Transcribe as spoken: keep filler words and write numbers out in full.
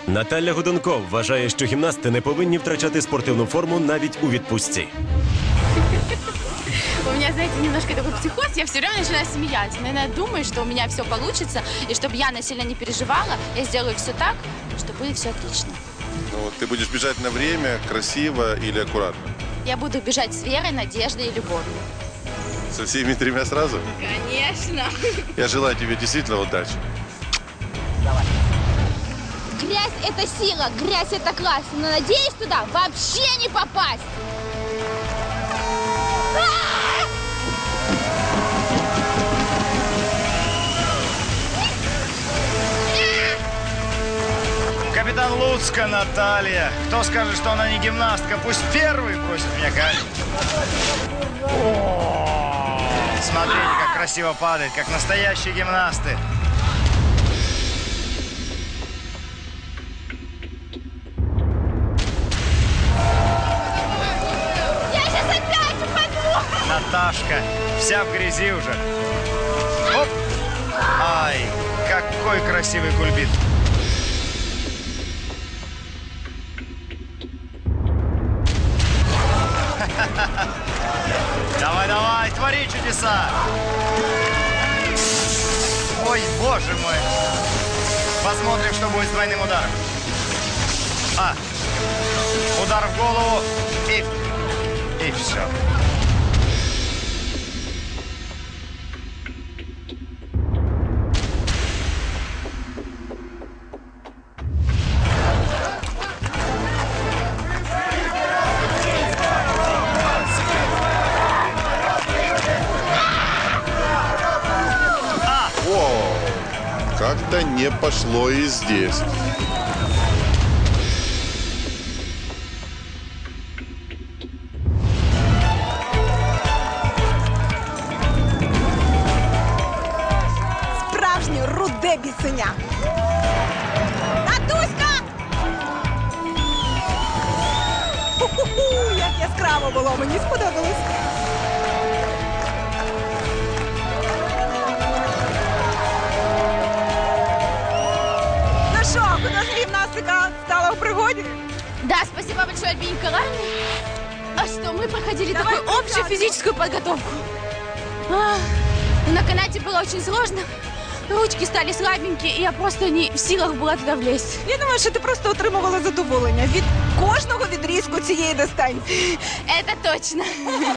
Наталя Гудонков вважає, що гімнасти не повинні втрачати спортивну форму навіть у відпустці. У меня, знаете, немножко такой психоз, я все время начинаю смеяться. Наверное, думаю, что у меня все получится, и чтобы я сильно не переживала, я сделаю все так, что будет все отлично. Ну, ты будешь бежать на время, красиво или аккуратно? Я буду бежать с верой, надеждой и любовью. Со всеми тремя сразу? Конечно. Я желаю тебе действительно удачи. Грязь – это сила, грязь – это класс, но надеюсь туда вообще не попасть. Капитан Луцка Наталья. Кто скажет, что она не гимнастка, пусть первый бросит меня камень. О, смотрите, как красиво падает, как настоящие гимнасты. Я сейчас опять упаду. Наташка, вся в грязи уже. Оп! Ай, какой красивый кульбит. Давай, давай, твори чудеса. Ой, боже мой. Посмотрим, что будет с двойным ударом. А, удар в голову и, и все. Как-то не пошло и здесь. Справжнє руде бісеня. Натуська! Ху-ху-ху, як яскраво було, мені сподобалось. Ну що, художня гімнастика стала у пригоді? Да, спасибо большое, Альбине Николаевне. А что, мы проходили Давай такую общую присядем. физическую подготовку. А, ну, на канате было очень сложно. Ручки стали слабенькие, и я просто не в силах была туда влезть. Я думаю, що ти просто отримувала задоволення від кожного відрізку цієї дистанції. Это точно.